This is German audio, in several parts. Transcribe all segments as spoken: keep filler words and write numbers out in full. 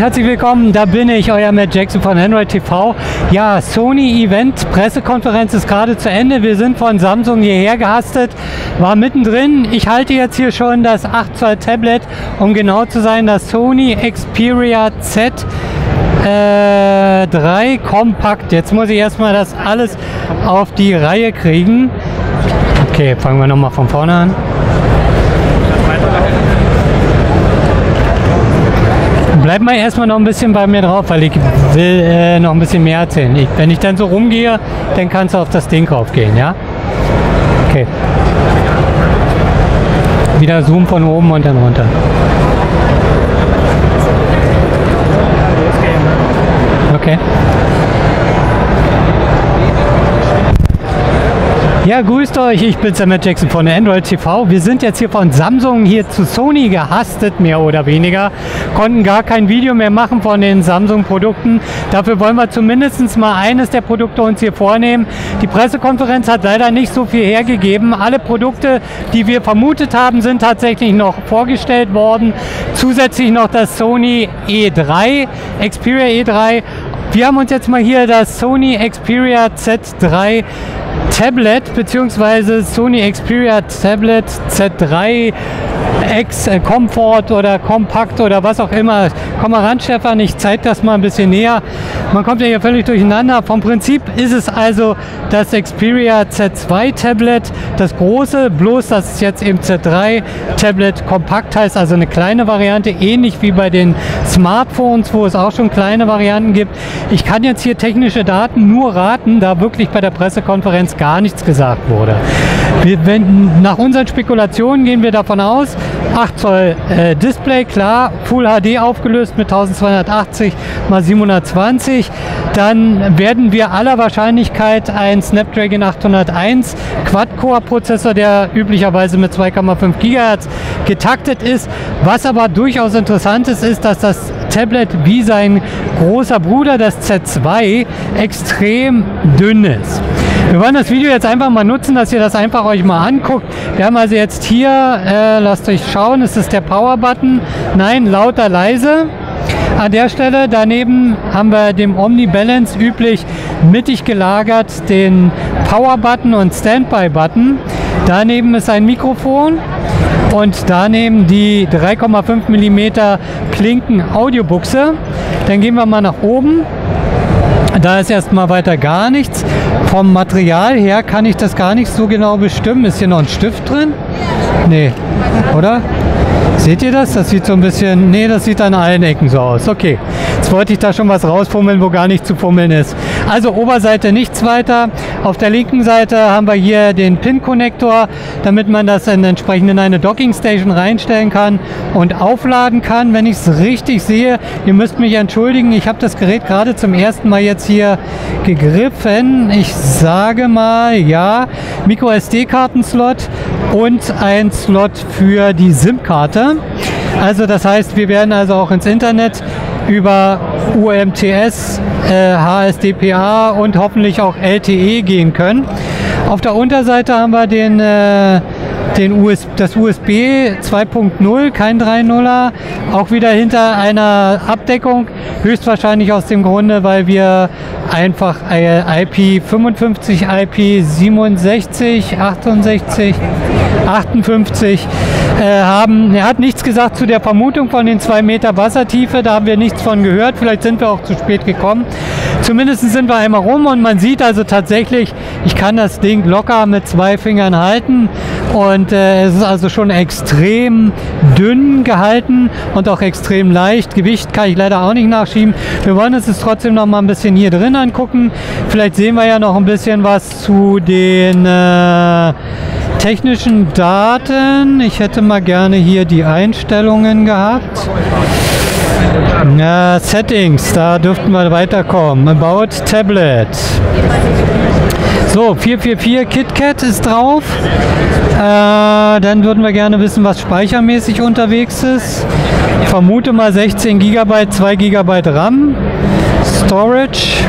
herzlich willkommen, da bin ich, euer Matt Jackson von Android T V. Ja, Sony Event, Pressekonferenz ist gerade zu Ende. Wir sind von Samsung hierher gehastet, war mittendrin. Ich halte jetzt hier schon das acht Zoll Tablet, um genau zu sein, das Sony Xperia Z drei Kompakt. Jetzt muss ich erstmal das alles auf die Reihe kriegen. Okay, fangen wir nochmal von vorne an. Bleib mal erstmal noch ein bisschen bei mir drauf, weil ich will äh, noch ein bisschen mehr erzählen. Ich, wenn ich dann so rumgehe, dann kannst du auf das Ding raufgehen, ja? Okay. Wieder Zoom von oben und dann runter. Okay. Ja, grüßt euch, ich bin's, der Matt Jackson von Android T V. Wir sind jetzt hier von Samsung hier zu Sony gehastet, mehr oder weniger. Konnten gar kein Video mehr machen von den Samsung-Produkten. Dafür wollen wir zumindest mal eines der Produkte uns hier vornehmen. Die Pressekonferenz hat leider nicht so viel hergegeben. Alle Produkte, die wir vermutet haben, sind tatsächlich noch vorgestellt worden. Zusätzlich noch das Sony E drei, Xperia E drei. Wir haben uns jetzt mal hier das Sony Xperia Z drei Tablet bzw. Sony Xperia Tablet Z drei X äh, Comfort oder Kompakt oder was auch immer. Komm mal ran, Stefan, ich zeige das mal ein bisschen näher. Man kommt ja hier völlig durcheinander. Vom Prinzip ist es also das Xperia Z zwei Tablet, das große, bloß dass es jetzt eben Z drei Tablet Kompakt heißt, also eine kleine Variante, ähnlich wie bei den Smartphones, wo es auch schon kleine Varianten gibt. Ich kann jetzt hier technische Daten nur raten, da wirklich bei der Pressekonferenz gar nichts gesagt wurde. Wir, wenn, nach unseren Spekulationen gehen wir davon aus, acht Zoll äh, Display, klar, Full H D aufgelöst mit zwölfhundertachtzig mal siebenhundertzwanzig. Dann werden wir aller Wahrscheinlichkeit ein Snapdragon achthunderteins Quad-Core-Prozessor, der üblicherweise mit zwei Komma fünf Gigahertz getaktet ist. Was aber durchaus interessant ist, ist, dass das Tablet wie sein großer Bruder, das Z zwei, extrem dünn ist. Wir wollen das Video jetzt einfach mal nutzen, dass ihr das einfach euch mal anguckt. Wir haben also jetzt hier, äh, lasst euch schauen, ist das der Power-Button? Nein, lauter, leise. An der Stelle daneben haben wir dem Omni-Balance üblich mittig gelagert den Power-Button und Standby-Button. Daneben ist ein Mikrofon und daneben die drei Komma fünf Millimeter Klinken-Audiobuchse. Dann gehen wir mal nach oben. Da ist erstmal weiter gar nichts. Vom Material her kann ich das gar nicht so genau bestimmen. Ist hier noch ein Stift drin? Nee, oder? Seht ihr das? Das sieht so ein bisschen, nee, das sieht an allen Ecken so aus. Okay, jetzt wollte ich da schon was rausfummeln, wo gar nicht zu fummeln ist. Also Oberseite nichts weiter. Auf der linken Seite haben wir hier den Pin-Konnektor, damit man das dann entsprechend in eine Docking-Station reinstellen kann und aufladen kann. Wenn ich es richtig sehe, ihr müsst mich entschuldigen, ich habe das Gerät gerade zum ersten Mal jetzt hier gegriffen. Ich sage mal, ja, Micro S D-Karten-Slot und ein Slot für die SIM-Karte. Also das heißt, wir werden also auch ins Internet über U M T S, äh, H S D P A und hoffentlich auch L T E gehen können. Auf der Unterseite haben wir den, äh, den U S B, das U S B zwei Punkt null, kein drei Punkt nuller, auch wieder hinter einer Abdeckung, höchstwahrscheinlich aus dem Grunde, weil wir einfach I P fünfundfünfzig, I P siebenundsechzig, achtundsechzig, achtundfünfzig äh, haben. Er hat nichts gesagt zu der Vermutung von den zwei Meter Wassertiefe, da haben wir nichts von gehört, vielleicht sind wir auch zu spät gekommen. Zumindest sind wir einmal rum und man sieht also tatsächlich, ich kann das Ding locker mit zwei Fingern halten und äh, es ist also schon extrem dünn gehalten und auch extrem leicht. Gewicht kann ich leider auch nicht nachschieben. Wir wollen uns jetzt trotzdem noch mal ein bisschen hier drin angucken. Vielleicht sehen wir ja noch ein bisschen was zu den äh, technischen Daten. Ich hätte mal gerne hier die Einstellungen gehabt. Ja, Settings, da dürften wir weiterkommen. About Tablet. So, vier vier vier KitKat ist drauf. Äh, dann würden wir gerne wissen, was speichermäßig unterwegs ist. Ich vermute mal sechzehn Gigabyte, zwei Gigabyte RAM. Storage.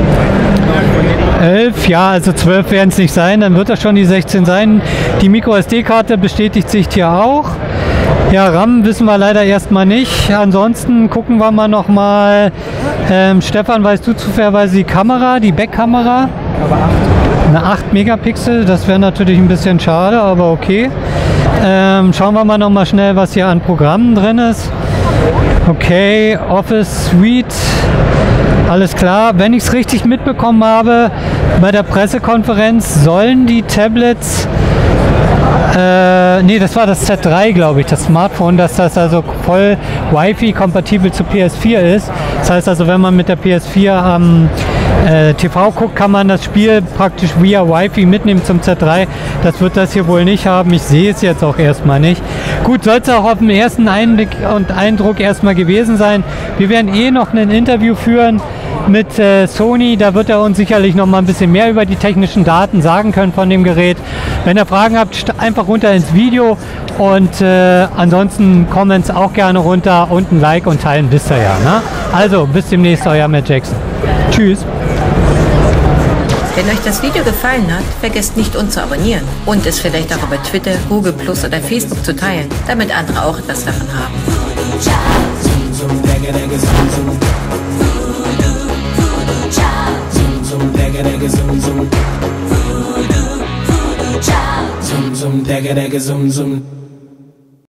elf, ja, also zwölf werden es nicht sein, dann wird das schon die sechzehn sein. Die Micro S D-Karte bestätigt sich hier auch. Ja, RAM wissen wir leider erstmal nicht. Ansonsten gucken wir mal nochmal. Ähm, Stefan, weißt du zufälligerweise die Kamera, die Backkamera? Eine acht Megapixel, das wäre natürlich ein bisschen schade, aber okay. Ähm, schauen wir mal nochmal schnell, was hier an Programmen drin ist. Okay, Office Suite, alles klar. Wenn ich es richtig mitbekommen habe, bei der Pressekonferenz sollen die Tablets, äh, nee, das war das Z drei, glaube ich, das Smartphone, dass das also voll Wi-Fi-kompatibel zu P S vier ist. Das heißt also, wenn man mit der P S vier am äh, T V guckt, kann man das Spiel praktisch via Wi-Fi mitnehmen zum Z drei. Das wird das hier wohl nicht haben. Ich sehe es jetzt auch erstmal nicht. Gut, soll es auch auf den ersten Einblick und Eindruck erstmal gewesen sein. Wir werden eh noch ein Interview führen mit äh, Sony. Da wird er uns sicherlich noch mal ein bisschen mehr über die technischen Daten sagen können von dem Gerät. Wenn ihr Fragen habt, einfach runter ins Video und äh, ansonsten Comments auch gerne runter und ein Like und teilen, wisst ihr ja. Ne? Also, bis demnächst, euer Matt Jackson. Tschüss. Wenn euch das Video gefallen hat, vergesst nicht, uns zu abonnieren und es vielleicht auch über Twitter, Google Plus oder Facebook zu teilen, damit andere auch etwas davon haben. Zoom, zoom,